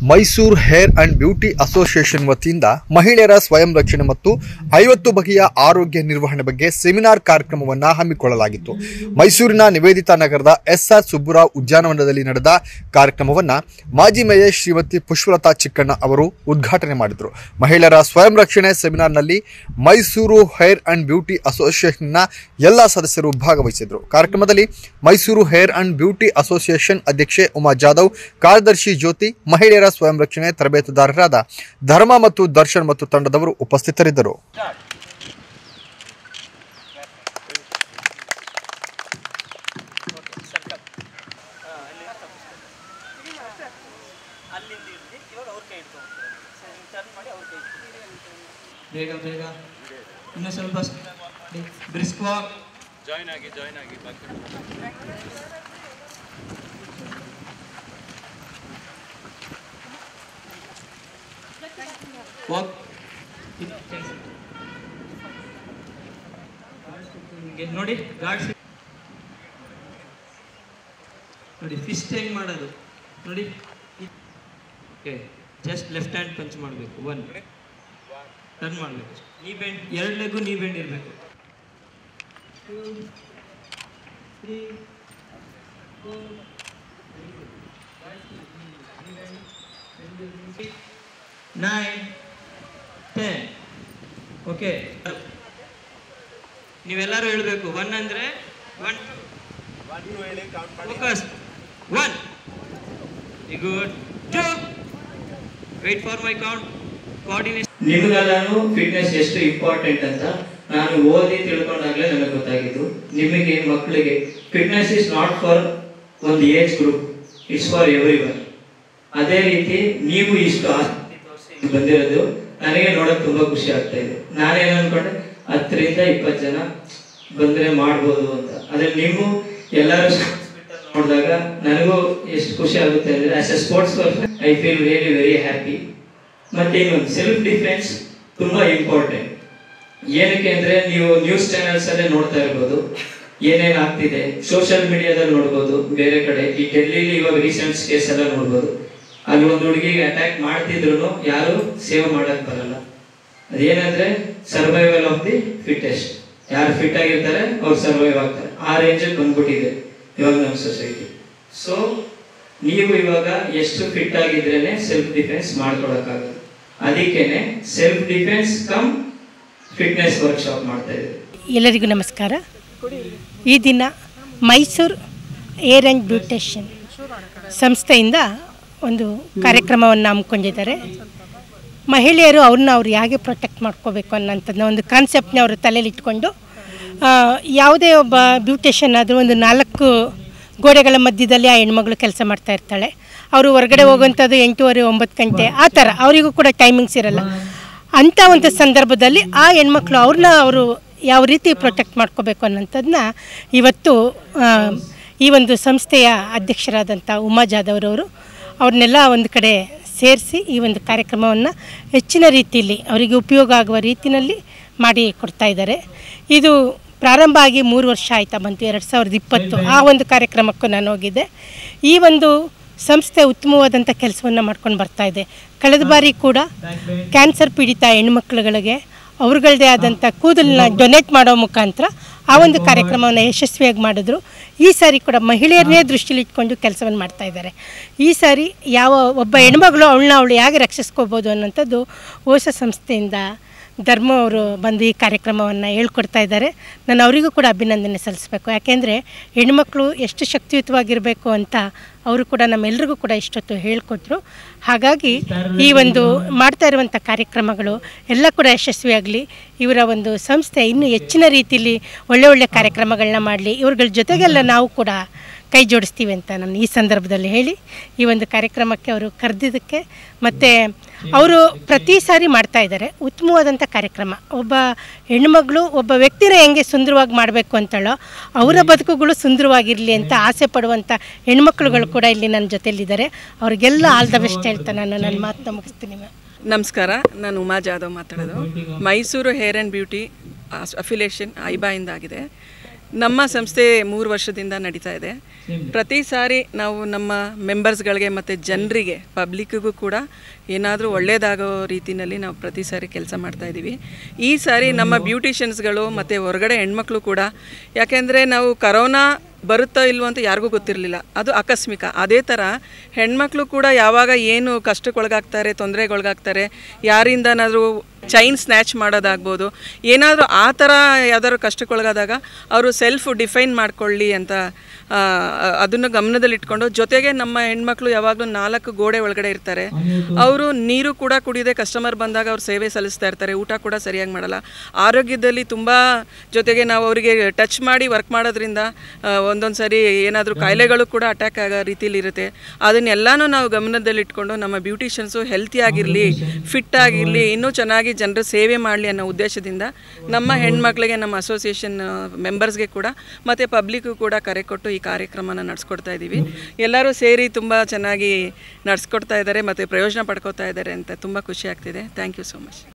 Mysuru hair and beauty association ವತಿಯಿಂದ ಮಹಿಳೆಯರ ಸ್ವಯಂ ರಕ್ಷಣೆ ಮತ್ತು 50 ಬಗೆಯ ಆರೋಗ್ಯ ನಿರ್ವಹಣೆ ಬಗ್ಗೆ ಸೆಮಿನಾರ್ ಕಾರ್ಯಕ್ರಮವನ್ನು ಹಮ್ಮಿಕೊಳ್ಳಲಾಗಿತ್ತು. ಮೈಸೂರಿನ ನಿವೇದಿತಾ ನಗರದ ಎಸ್ಆರ್ ಸುಬ್ಬುರಾವ್ ಉದ್ಯಾನವನದಲ್ಲಿ ನಡೆದ ಕಾರ್ಯಕ್ರಮವನ್ನು ಮಾಜಿ ಮೇಯರ್ ಶ್ರೀಮತಿ ಪುಷ್ಪಲತಾ ಚಿಕ್ಕಣ್ಣ ಅವರು ಉದ್ಘಾಟನೆ ಮಾಡಿದರು. ಮಹಿಳೆಯರ ಸ್ವಯಂ ರಕ್ಷಣೆ ಸೆಮಿನಾರ್ನಲ್ಲಿ ಮೈಸೂರು ಹೇರ್ ಅಂಡ್ ಬ್ಯೂಟಿ ಅಸೋಸಿಯೇಷನ್ನ ಎಲ್ಲ ಸದಸ್ಯರು ಭಾಗವಹಿಸಿದರು. ಕಾರ್ಯಕ್ರಮದಲ್ಲಿ Mysuru hair and beauty association ಅಧ್ಯಕ್ಷೆ ಉಮಾ ಜಾಧವ್, ಕಾರ್ಯದರ್ಶಿ ಜ್ಯೋತಿ, ಮಹಿಳೆಯರ ಸ್ವಯಂ ರಕ್ಷಣೆ ತರಬೇತುದಾರರಾದ ಧರ್ಮ ಮತ್ತು ದರ್ಶನ್ ಮತ್ತು ತಂಡದವರು ಉಪಸ್ಥಿತರಿದ್ದರು. ನೋಡಿ ನೋಡಿ ಫಿಸ್ಟ್ ಹೆಂಗ್ ಮಾಡೋದು ನೋಡಿ. ಜಸ್ಟ್ ಲೆಫ್ಟ್ ಹ್ಯಾಂಡ್ ಪಂಚ್ ಮಾಡಬೇಕು. 1 ಟರ್ನ್ ಮಾಡಬೇಕು. ನೀ ಬೆಂಡ್, ಎರಡನೇಗೂ ನೀ ಬೆಂಡ್ ಇರಬೇಕು. 2 3 4 9 10. ಓಕೆ, ನೀವೆಲ್ಲರೂ ಹೇಳಬೇಕು. 1 ಅಂದ್ರೆ 1 2 ಹೇಳಿ ಕೌಂಟ್ ಮಾಡಿ. Focus. 1 good. 2 wait for my count. Coordination. ನಿಮಗೆಲ್ಲರೂ ಫಿಟ್ನೆಸ್ ಎಷ್ಟು ಇಂಪಾರ್ಟೆಂಟ್ ಅಂತ ನಾನು ಓದಿ ತಿಳ್ಕೊಂಡಾಗಲೇ ನನಗೆ ಗೊತ್ತಾಗಿದ್ದು. ನಿಮಗೆ ಮಕ್ಕಳಿಗೆ ಫಿಟ್ನೆಸ್ ಇಸ್ ನಾಟ್ ಫಾರ್ ಒಂದು age group, it's for everyone. ಅದೇ ರೀತಿ ನೀವು ಇಷ್ಟು ಆಸಕ್ತಿ ತೋರಿಸಿ ಬಂದಿರೋದು ನನಗೆ ನೋಡೋಕೆ ತುಂಬಾ ಖುಷಿ ಆಗ್ತಾ ಇದೆ. ನಾನೇನು ಅನ್ಕೊಂಡೆ 10 ರಿಂದ 20 ಜನ ಬಂದ್ರೆ ಮಾಡ್ಬೋದು ಅಂತ. ಆದ್ರೆ ನೀವು ಎಲ್ಲರೂ ನೋಡಿದಾಗ ನನಗೂ ಎಷ್ಟು ಖುಷಿ ಆಗುತ್ತೆ ಅಂದ್ರೆ, as a sports person I feel really very happy. ಮತ್ತೆ ಇನ್ನೊಂದು ಸೆಲ್ಫ್ ಡಿಫೆನ್ಸ್ ತುಂಬಾ ಇಂಪಾರ್ಟೆಂಟ್. ಏನಕ್ಕೆ ಅಂದ್ರೆ ನೀವು ನ್ಯೂಸ್ ಚಾನೆಲ್ಸ್ ಅಲ್ಲೇ ನೋಡ್ತಾ ಇರ್ಬೋದು ಏನೇನು ಆಗ್ತಿದೆ, ಸೋಷಿಯಲ್ ಮೀಡಿಯಾದಲ್ಲಿ ನೋಡ್ಬೋದು, ಬೇರೆ ಕಡೆ ಈ ಡೆಲ್ಲಿಲಿ ಇವಾಗ ರೀಸೆಂಟ್ ಕೇಸ್ ಎಲ್ಲ ನೋಡ್ಬೋದು. ಅಲ್ಲಿ ಒಂದು ಹುಡುಗಿಗೆ ಅಟ್ಯಾಕ್ ಮಾಡ್ತಿದ್ರು ಯಾರು ಸೇವ್ ಮಾಡಕ್ ಬರಲ್ಲ. ಅದೇನಂದ್ರೆ ಸರ್ವೈವಲ್ ಆಫ್ ದಿ ಫಿಟ್ಟೆಸ್ಟ್. ಯಾರು ಫಿಟ್ ಆಗಿರ್ತಾರೆ ಅವ್ರು ಸರ್ವೈವ್ ಆಗ್ತಾರೆ. ಆ ರೇಂಜಲ್ಲಿ ಬಂದ್ಬಿಟ್ಟಿದೆ ಇವಾಗ ನಮ್ಮ ಸೊಸೈಟಿ. ಸೊ ನೀವು ಇವಾಗ ಎಷ್ಟು ಫಿಟ್ ಆಗಿದ್ರೇನೆ ಸೆಲ್ಫ್ ಡಿಫೆನ್ಸ್ ಮಾಡ್ಕೊಳಕ್ಕಾಗಲ್ಲ. ಅದಕ್ಕೇನೆ self defence cum fitness workshop ಮಾಡ್ತಾ ಇದ್ದೀವಿ. ಎಲ್ಲರಿಗೂ ನಮಸ್ಕಾರ. ಈ ದಿನ ಮೈಸೂರು ಏರ್ ಆ್ಯಂಡ್ ಬ್ಯೂಟಿಷಿಯನ್ ಸಂಸ್ಥೆಯಿಂದ ಒಂದು ಕಾರ್ಯಕ್ರಮವನ್ನು ಹಮ್ಮಿಕೊಂಡಿದ್ದಾರೆ. ಮಹಿಳೆಯರು ಅವ್ರು ಹೇಗೆ ಪ್ರೊಟೆಕ್ಟ್ ಮಾಡ್ಕೋಬೇಕು ಅನ್ನೋಂಥದ್ದನ್ನ ಒಂದು ಕಾನ್ಸೆಪ್ಟ್ನ ಅವರು ತಲೆಯಲ್ಲಿ ಇಟ್ಕೊಂಡು, ಯಾವುದೇ ಒಬ್ಬ ಬ್ಯೂಟಿಷಿಯನ್ ಆದರೂ ಒಂದು 4 ಗೋಡೆಗಳ ಮಧ್ಯದಲ್ಲಿ ಆ ಹೆಣ್ಮಗಳು ಕೆಲಸ ಮಾಡ್ತಾ ಇರ್ತಾಳೆ. ಅವರು ಹೊರಗಡೆ ಹೋಗುವಂಥದ್ದು 8:30 9 ಗಂಟೆ ಆ ಥರ, ಅವರಿಗೂ ಕೂಡ ಟೈಮಿಂಗ್ಸ್ ಇರಲ್ಲ. ಅಂಥ ಒಂದು ಸಂದರ್ಭದಲ್ಲಿ ಆ ಹೆಣ್ಮಕ್ಳು ಅವರು ಯಾವ ರೀತಿ ಪ್ರೊಟೆಕ್ಟ್ ಮಾಡ್ಕೋಬೇಕು ಅನ್ನೋಂಥದ್ದನ್ನ ಇವತ್ತು ಈ ಒಂದು ಸಂಸ್ಥೆಯ ಅಧ್ಯಕ್ಷರಾದಂಥ ಉಮಾ ಜಾಧವ್ ಅವರು ಅವ್ರನ್ನೆಲ್ಲ ಒಂದು ಕಡೆ ಸೇರಿಸಿ ಈ ಒಂದು ಕಾರ್ಯಕ್ರಮವನ್ನು ಹೆಚ್ಚಿನ ರೀತಿಯಲ್ಲಿ ಅವರಿಗೆ ಉಪಯೋಗ ಆಗುವ ರೀತಿಯಲ್ಲಿ ಮಾಡಿ ಕೊಡ್ತಾ ಇದ್ದಾರೆ. ಇದು ಪ್ರಾರಂಭ ಆಗಿ 3 ವರ್ಷ ಆಯ್ತಾ ಬಂತು. 2020 ಆ ಒಂದು ಕಾರ್ಯಕ್ರಮಕ್ಕೂ ನಾನು ಹೋಗಿದ್ದೆ. ಈ ಒಂದು ಸಂಸ್ಥೆ ಉತ್ತಮವಾದಂಥ ಕೆಲಸವನ್ನು ಮಾಡ್ಕೊಂಡು ಬರ್ತಾ ಇದೆ. ಕಳೆದ ಬಾರಿ ಕೂಡ ಕ್ಯಾನ್ಸರ್ ಪೀಡಿತ ಹೆಣ್ಮಕ್ಳುಗಳಿಗೆ ಅವ್ರಗಳದೇ ಆದಂಥ ಕೂದಲನ್ನ ಡೊನೇಟ್ ಮಾಡೋ ಮುಖಾಂತರ ಆ ಒಂದು ಕಾರ್ಯಕ್ರಮವನ್ನು ಯಶಸ್ವಿಯಾಗಿ ಮಾಡಿದ್ರು. ಈ ಸಾರಿ ಕೂಡ ಮಹಿಳೆಯರನ್ನೇ ದೃಷ್ಟಿಯಲ್ಲಿ ಇಟ್ಕೊಂಡು ಕೆಲಸವನ್ನು ಮಾಡ್ತಾ ಇದ್ದಾರೆ. ಈ ಸಾರಿ ಯಾವ ಒಬ್ಬ ಹೆಣ್ಮಗಳು ಅವಳು ಹೇಗೆ ರಕ್ಷಿಸ್ಕೋಬೋದು ಅನ್ನೋಂಥದ್ದು ಹೊಸ ಸಂಸ್ಥೆಯಿಂದ ಧರ್ಮ ಅವರು ಬಂದು ಈ ಕಾರ್ಯಕ್ರಮವನ್ನು ಹೇಳ್ಕೊಡ್ತಾ ಇದ್ದಾರೆ. ನಾನು ಅವರಿಗೂ ಕೂಡ ಅಭಿನಂದನೆ ಸಲ್ಲಿಸಬೇಕು. ಯಾಕೆಂದರೆ ಹೆಣ್ಮಕ್ಳು ಎಷ್ಟು ಶಕ್ತಿಯುತವಾಗಿರಬೇಕು ಅಂತ ಅವರು ಕೂಡ ನಮ್ಮೆಲ್ಲರಿಗೂ ಕೂಡ ಇಷ್ಟೊತ್ತು ಹೇಳಿಕೊಟ್ರು. ಹಾಗಾಗಿ ಈ ಒಂದು ಮಾಡ್ತಾ ಇರುವಂಥ ಕಾರ್ಯಕ್ರಮಗಳು ಎಲ್ಲ ಕೂಡ ಯಶಸ್ವಿಯಾಗಲಿ. ಇವರ ಒಂದು ಸಂಸ್ಥೆ ಇನ್ನೂ ಹೆಚ್ಚಿನ ರೀತಿಯಲ್ಲಿ ಒಳ್ಳೆ ಕಾರ್ಯಕ್ರಮಗಳನ್ನ ಮಾಡಲಿ. ಇವ್ರಗಳ ಜೊತೆಗೆಲ್ಲ ನಾವು ಕೂಡ ಕೈ ಜೋಡಿಸ್ತೀವಿ ಅಂತ ನಾನು ಈ ಸಂದರ್ಭದಲ್ಲಿ ಹೇಳಿ, ಈ ಒಂದು ಕಾರ್ಯಕ್ರಮಕ್ಕೆ ಅವರು ಕರೆದಿದ್ದಕ್ಕೆ ಮತ್ತು ಅವರು ಪ್ರತಿ ಸಾರಿ ಮಾಡ್ತಾ ಇದ್ದಾರೆ ಉತ್ತಮವಾದಂಥ ಕಾರ್ಯಕ್ರಮ. ಒಬ್ಬ ಹೆಣ್ಮಗಳು ಒಬ್ಬ ವ್ಯಕ್ತಿನ ಹೆಂಗೆ ಸುಂದರವಾಗಿ ಮಾಡಬೇಕು ಅಂತಳೋ ಅವರ ಬದುಕುಗಳು ಸುಂದರವಾಗಿರಲಿ ಅಂತ ಆಸೆ ಪಡುವಂಥ ಹೆಣ್ಮಕ್ಳುಗಳು ಕೂಡ ಇಲ್ಲಿ ನನ್ನ ಜೊತೆಯಲ್ಲಿದ್ದಾರೆ. ಅವ್ರಿಗೆಲ್ಲ ಆಲ್ ದ ಬೆಸ್ಟ್ ಹೇಳ್ತಾ ನಾನು ನನ್ನ ಮಾತನ್ನ ಮುಗಿಸ್ತೀನಿ. ನಮಸ್ಕಾರ, ನಾನು ಉಮಾ ಜಾಧವ್ ಮಾತಾಡೋದು. Mysuru hair and beauty affiliation ಐಬಾಯಿಂದ ಆಗಿದೆ. ನಮ್ಮ ಸಂಸ್ಥೆ 3 ವರ್ಷದಿಂದ ನಡೀತಾ ಇದೆ. ಪ್ರತಿ ಸಾರಿ ನಾವು ನಮ್ಮ ಮೆಂಬರ್ಸ್ಗಳಿಗೆ ಮತ್ತು ಜನರಿಗೆ ಪಬ್ಲಿಕ್ಕಿಗೂ ಕೂಡ ಏನಾದರೂ ಒಳ್ಳೆಯದಾಗೋ ರೀತಿಯಲ್ಲಿ ನಾವು ಪ್ರತಿ ಸಾರಿ ಕೆಲಸ ಮಾಡ್ತಾಯಿದ್ದೀವಿ. ಈ ಸಾರಿ ನಮ್ಮ ಬ್ಯೂಟಿಷಿಯನ್ಸ್ಗಳು ಮತ್ತು ಹೊರಗಡೆ ಹೆಣ್ಮಕ್ಳು ಕೂಡ, ಯಾಕೆಂದರೆ ನಾವು ಕರೋನಾ ಬರುತ್ತೋ ಇಲ್ವೋ ಅಂತ ಯಾರಿಗೂ ಗೊತ್ತಿರಲಿಲ್ಲ, ಅದು ಆಕಸ್ಮಿಕ. ಅದೇ ಥರ ಹೆಣ್ಮಕ್ಳು ಕೂಡ ಯಾವಾಗ ಏನು ಕಷ್ಟಕ್ಕೊಳಗಾಗ್ತಾರೆ, ತೊಂದರೆಗೊಳಗಾಗ್ತಾರೆ, ಯಾರಿಂದನಾದರೂ ಚೈನ್ ಸ್ನ್ಯಾಚ್ ಮಾಡೋದಾಗ್ಬೋದು, ಏನಾದರೂ ಆ ಥರ ಯಾವ್ದಾದ್ರು ಕಷ್ಟಕ್ಕೊಳಗಾದಾಗ ಅವರು ಸೆಲ್ಫ್ ಡಿಫೈನ್ ಮಾಡ್ಕೊಳ್ಳಿ ಅಂತ ಅದನ್ನು ಗಮನದಲ್ಲಿಟ್ಕೊಂಡು, ಜೊತೆಗೆ ನಮ್ಮ ಹೆಣ್ಮಕ್ಳು ಯಾವಾಗಲೂ 4 ಗೋಡೆ ಒಳಗಡೆ ಇರ್ತಾರೆ. ಅವರು ನೀರು ಕೂಡ ಕುಡಿಯದೆ ಕಸ್ಟಮರ್ ಬಂದಾಗ ಅವ್ರು ಸೇವೆ ಸಲ್ಲಿಸ್ತಾ ಇರ್ತಾರೆ, ಊಟ ಕೂಡ ಸರಿಯಾಗಿ ಮಾಡಲ್ಲ. ಆರೋಗ್ಯದಲ್ಲಿ ತುಂಬ, ಜೊತೆಗೆ ನಾವು ಅವರಿಗೆ ಟಚ್ ಮಾಡಿ ವರ್ಕ್ ಮಾಡೋದ್ರಿಂದ ಒಂದೊಂದು ಸರಿ ಏನಾದರೂ ಕಾಯಿಲೆಗಳು ಕೂಡ ಅಟ್ಯಾಕ್ ಆಗೋ ರೀತಿಯಲ್ಲಿ ಇರುತ್ತೆ. ಅದನ್ನೆಲ್ಲನೂ ನಾವು ಗಮನದಲ್ಲಿಟ್ಕೊಂಡು ನಮ್ಮ ಬ್ಯೂಟಿಷಿಯನ್ಸು ಹೆಲ್ತಿಯಾಗಿರಲಿ, ಫಿಟ್ ಆಗಿರಲಿ, ಇನ್ನೂ ಚೆನ್ನಾಗಿ ಜನರು ಸೇವೆ ಮಾಡಲಿ ಅನ್ನೋ ಉದ್ದೇಶದಿಂದ ನಮ್ಮ ಹೆಣ್ಮಕ್ಳಿಗೆ, ನಮ್ಮ ಅಸೋಸಿಯೇಷನ್ ಮೆಂಬರ್ಸ್ಗೆ ಕೂಡ ಮತ್ತು ಪಬ್ಲಿಕ್ಕು ಕೂಡ ಕರೆ ಕೊಟ್ಟು ಈ ಕಾರ್ಯಕ್ರಮನ ನಡೆಸ್ಕೊಡ್ತಾ ಇದ್ದೀವಿ. ಎಲ್ಲರೂ ಸೇರಿ ತುಂಬ ಚೆನ್ನಾಗಿ ನಡೆಸ್ಕೊಡ್ತಾ ಇದ್ದಾರೆ ಮತ್ತು ಪ್ರಯೋಜನ ಪಡ್ಕೋತಾ ಇದ್ದಾರೆ ಅಂತ ತುಂಬ ಖುಷಿ ಆಗ್ತಿದೆ. Thank you so much.